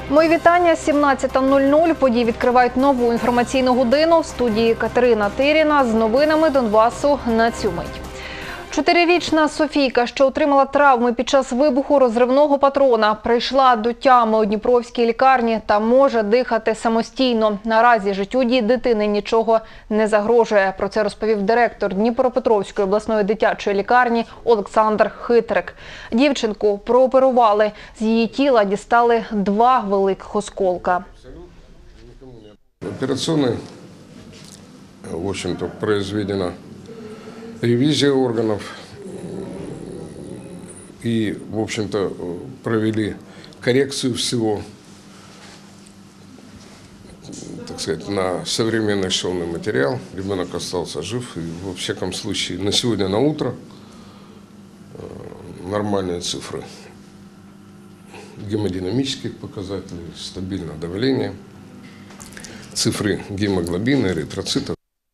Мої вітання. 17:00. Події відкривають нову інформаційну годину. В студії Катерина Тиріна з новинами Донбасу на цю мить. 4-річна Софійка, що отримала травми під час вибуху розривного патрона, прийшла до тями у Дніпровській лікарні та може дихати самостійно. Наразі життю дитини нічого не загрожує. Про це розповів директор Дніпропетровської обласної дитячої лікарні Олександр Хитрик. Дівчинку прооперували. З її тіла дістали 2 великих осколка. Операционной, в общем-то, произведена ревизия органов и, в общем-то, провели коррекцию всего, так сказать, на современный шовный материал. Ребенок остался жив, и, во всяком случае, на сегодня, на утро нормальные цифры гемодинамических показателей, стабильное давление, цифры гемоглобина, эритроцитов.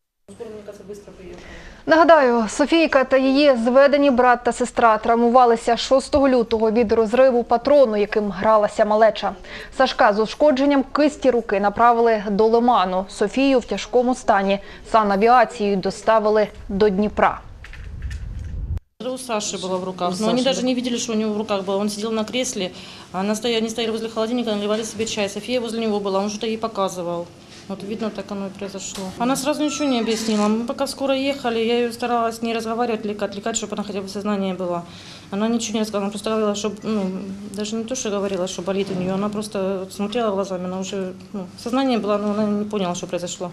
Нагадаю, Софійка та її зведені брат та сестра травмувалися 6 лютого від розриву патрону, яким гралася малеча. Сашка з ушкодженням кисті руки направили до Лиману. Софію в тяжкому стані санавіацією доставили до Дніпра. У Саши было в руках, но они даже не видели, что у него в руках было. Он сидел на кресле, они стояли возле холодильника, наливали себе чай. София возле него была, он что-то ей показывал. Вот видно, так оно и произошло. Она сразу ничего не объяснила. Мы пока скоро ехали, я ее старалась не разговаривать, отвлекать, чтобы она хотя бы в сознании была. Она ничего не рассказала, она просто говорила, что, даже не то, что говорила, что болит у нее, она просто смотрела глазами, она уже, в сознании была, но она не поняла, что произошло.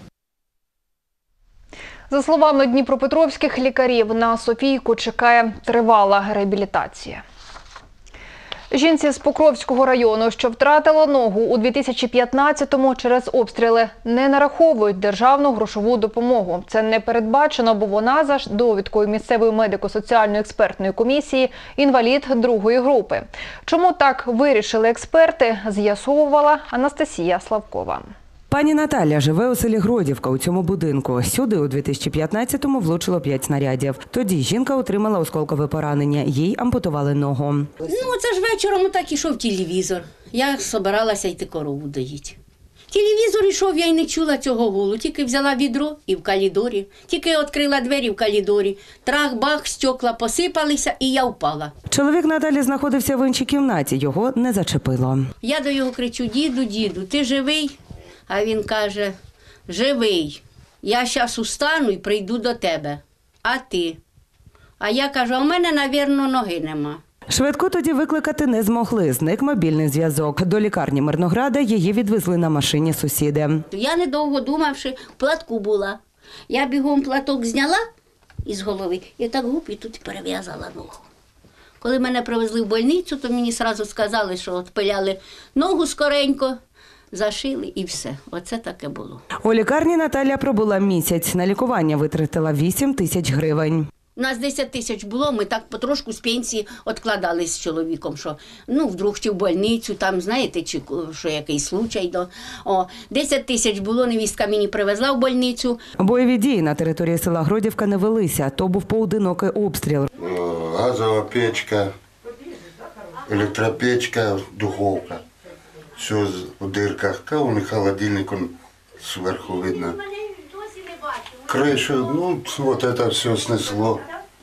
За словами дніпропетровських лікарів, на Софійку чекає тривала реабілітація. Жінці з Покровського району, що втратила ногу у 2015-му через обстріли, не нараховують державну грошову допомогу. Це не передбачено, бо вона за довідкою місцевої медико-соціальної експертної комісії інвалід 2-ї групи. Чому так вирішили експерти, з'ясовувала Анастасія Славкова. Пані Наталя живе у селі Гродівка у цьому будинку. Сюди у 2015-му влучило 5 снарядів. Тоді жінка отримала осколкове поранення. Їй ампутували ногу. Це ж вечором так ішов телевізор. Я збиралася йти корову доїти. Телевізор ішов, я й не чула цього гулу. Тільки взяла відро і в калідорі. Тільки відкрила двері в калідорі. Трах-бах, стекла посипалися і я впала. Чоловік Наталі знаходився в іншій кімнаті. Його не зачепило. Я до його кричу: діду, ти живий? А він каже: живий. Я зараз устану і прийду до тебе. А ти? А я кажу: а в мене, мабуть, ноги нема. Швидку тоді викликати не змогли. Зник мобільний зв'язок. До лікарні Мирнограда її відвезли на машині сусіди. Я, недовго думавши, в платку була. Я бігом платок зняла із голови і так і тут перев'язала ногу. Коли мене привезли в больницю, то мені одразу сказали, що відпиляли ногу скоренько. Зашили і все. Оце таке було. У лікарні Наталя пробула місяць. На лікування витратила 8 тисяч гривень. У нас 10 тисяч було, ми так потрошку з пенсії відкладали з чоловіком, що вдруг чи в больницю, там, знаєте, чи що якийсь случай. 10 тисяч було, невістка мені привезла в больницю. Бойові дії на території села Гродівка не велися, то був поодинокий обстріл. Газова печка, електропечка, духовка. Все в дырках, он и холодильник, он сверху видно. Крышу, вот это все снесло.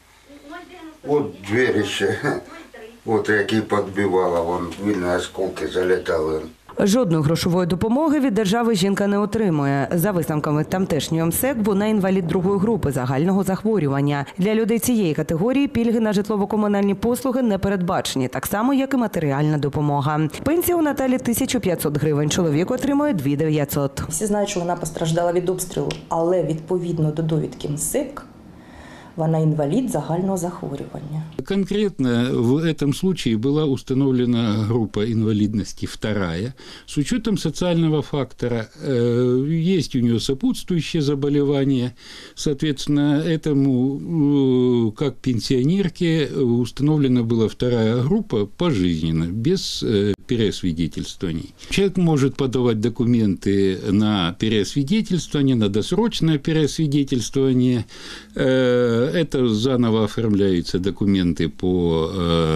Вот двери еще, вот які подбивало, вон видно, осколки залетали. Жодної грошової допомоги від держави жінка не отримує. За висновками тамтешньої МСЕК, вона інвалід 2-ї групи загального захворювання. Для людей цієї категорії пільги на житлово-комунальні послуги не передбачені, так само, як і матеріальна допомога. Пенсія у Наталі 1500 гривень, чоловік отримує 2900. Всі знають, що вона постраждала від обстрілу, але відповідно до довідки МСЕК, вона інвалід загального захворювання. Конкретно в этом случае была установлена группа инвалидности 2. С учетом социального фактора есть у нее сопутствующие заболевания. Соответственно, этому, как пенсионерке, установлена была 2 группа пожизненно, без переосвидетельствований. Человек может подавать документы на переосвидетельствование, на досрочное переосвидетельствование, Это заново оформляются документы по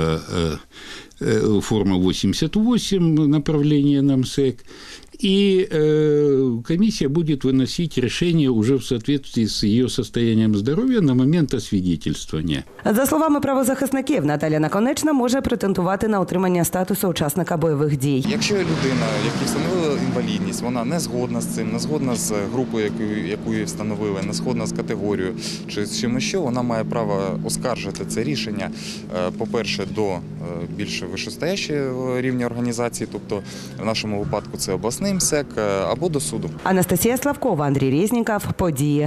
форма 88, направление на МСЭК. И комиссия будет выносить решение уже в соответствии с ее состоянием здоровья на момент освидетельствования. За словами правозахисників, Наталя Наконечна може претендувати на отримання статусу учасника бойових дій. Якщо людина, якій встановили інвалідність, вона не згодна з цим, не згодна з групою, яку їй встановили, не згодна з категорією чи з чимось, що вона має право оскаржити це рішення, по-перше, до більш вищестоящого рівня організації, тобто в нашому випадку це обласний МСЕК, або до суду. Анастасія Славкова, Андрій Резніков, Події.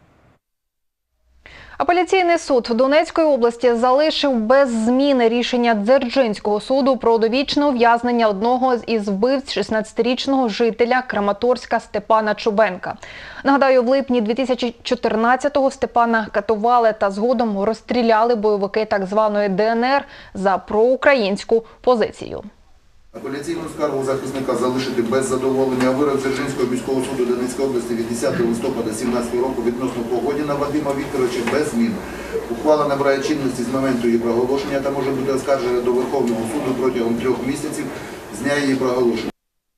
Апеляційний суд Донецької області залишив без зміни рішення Дзержинського суду про довічне ув'язнення одного із вбивць 16-річного жителя Краматорська Степана Чубенка. Нагадаю, в липні 2014-го Степана катували та згодом розстріляли бойовики так званої ДНР за проукраїнську позицію. Апеляційну скаргу захисника залишити без задоволення. Вирок Дзержинського міського суду Донецької області від 10 листопада 2017 року відносно Погодіна Вадима Вікторовича без змін. Ухвала набирає чинності з моменту її проголошення та може бути оскаржена до Верховного суду протягом 3 місяців з дня її проголошення.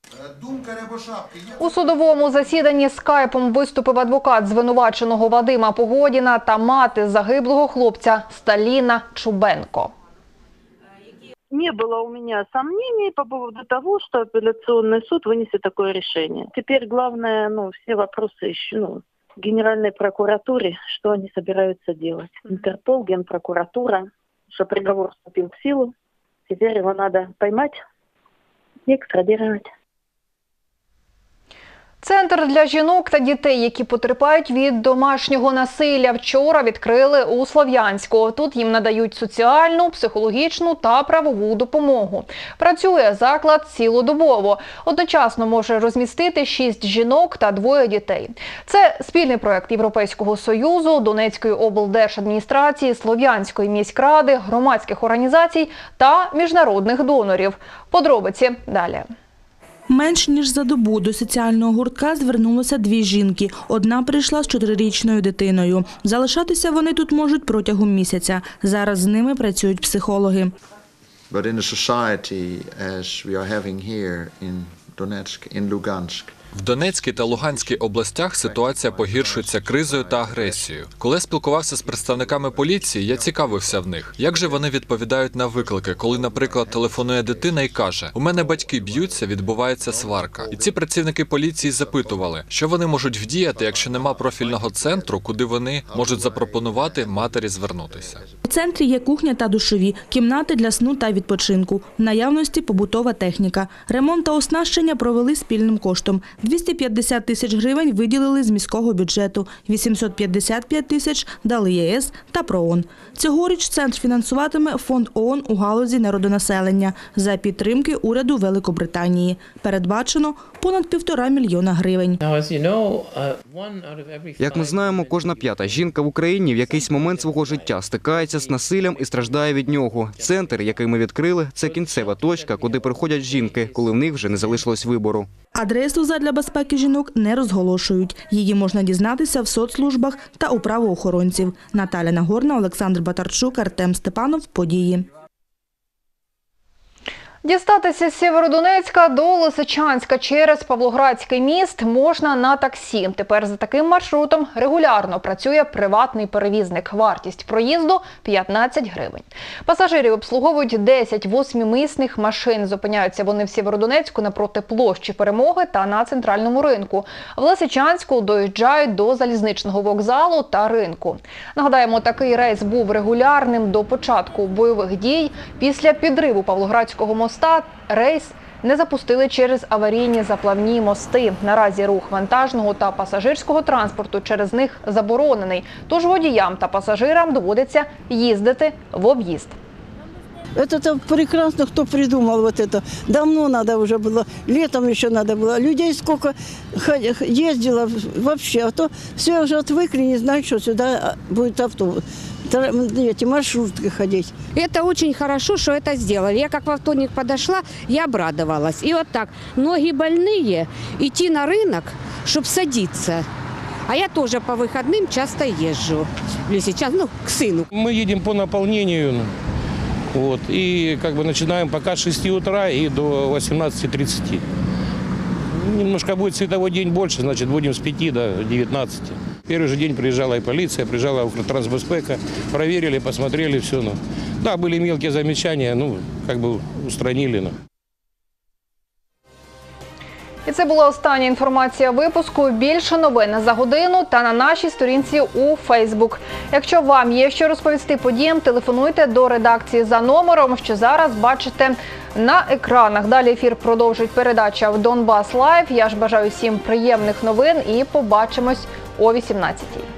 У судовому засіданні скайпом виступив адвокат звинуваченого Вадима Погодіна та мати загиблого хлопця Сталіна Чубенко. Не было у меня сомнений по поводу того, что апелляционный суд вынесет такое решение. Теперь главное, все вопросы еще, Генеральной прокуратуре, что они собираются делать. Интерпол, Генпрокуратура, что приговор вступил в силу. Теперь его надо поймать и экстрадировать. Центр для жінок та дітей, які потерпають від домашнього насилля, вчора відкрили у Слов'янську. Тут їм надають соціальну, психологічну та правову допомогу. Працює заклад цілодобово. Одночасно може розмістити 6 жінок та 2 дітей. Це спільний проект Європейського Союзу, Донецької облдержадміністрації, Слов'янської міськради, громадських організацій та міжнародних донорів. Подробиці далі. Менш ніж за добу до соціального гуртка звернулося 2 жінки. Одна прийшла з 4-річною дитиною. Залишатися вони тут можуть протягом місяця. Зараз з ними працюють психологи. But in a society as we are having here in Donetsk, in Lugansk, в Донецькій та Луганській областях ситуація погіршується кризою та агресією. Коли спілкувався з представниками поліції, я цікавився в них, як же вони відповідають на виклики, коли, наприклад, телефонує дитина і каже: «У мене батьки б'ються, відбувається сварка». І ці працівники поліції запитували, що вони можуть вдіяти, якщо нема профільного центру, куди вони можуть запропонувати матері звернутися. У центрі є кухня та душові, кімнати для сну та відпочинку, в наявності побутова техніка. Ремонт та оснащення провели спільним коштом. 250 тисяч гривень виділили з міського бюджету, 855 тисяч дали ЄС та ПРООН. Цьогоріч центр фінансуватиме фонд ООН у галузі народонаселення за підтримки уряду Великобританії. Передбачено понад 1,5 мільйона гривень. Як ми знаємо, кожна 5-та жінка в Україні в якийсь момент свого життя стикається з насиллям і страждає від нього. Центр, який ми відкрили, це кінцева точка, куди приходять жінки, коли в них вже не залишилось вибору. Адресу задля безпеки жінок не розголошують. Її можна дізнатися в соцслужбах та у правоохоронців. Наталя Нагорна, Олександр Батарчук, Артем Степанов. Події. Дістатися з Сєвєродонецька до Лисичанська через Павлоградський міст можна на таксі. Тепер за таким маршрутом регулярно працює приватний перевізник. Вартість проїзду – 15 гривень. Пасажирів обслуговують 10 восьмимісних машин. Зупиняються вони в Сєвєродонецьку напроти площі Перемоги та на центральному ринку. В Лисичанську доїжджають до залізничного вокзалу та ринку. Нагадаємо, такий рейс був регулярним до початку бойових дій. Після підриву Павлоградського моста рейс не запустили через аварійні заплавні мости. Наразі рух вантажного та пасажирського транспорту через них заборонений. Тож водіям та пасажирам доводиться їздити в об'їзд. Это прекрасно, кто придумал вот это. Давно надо уже было, летом еще надо было. Людей сколько ездило вообще, а то все уже отвыкли, не знают, что сюда будет автобус. Эти маршрутки ходить. Это очень хорошо, что это сделали. Я как во вторник подошла, я обрадовалась. И вот так, ноги больные, идти на рынок, чтобы садиться. А я тоже по выходным часто езжу. Или сейчас, к сыну. Мы едем по наполнению. Вот, и начинаем пока с 6 утра и до 18:30. Немножко будет световой день больше, значит будем с 5 до 19. Первый же день приезжала и полиция, приезжала Укртрансбезпека, проверили, посмотрели все. Да, были мелкие замечания, устранили. І це була остання інформація випуску. Більше новин за годину та на нашій сторінці у Фейсбук. Якщо вам є що розповісти подіям, телефонуйте до редакції за номером, що зараз бачите на екранах. Далі ефір продовжить передача в Донбас Лайв. Я ж бажаю всім приємних новин і побачимось о 18-й.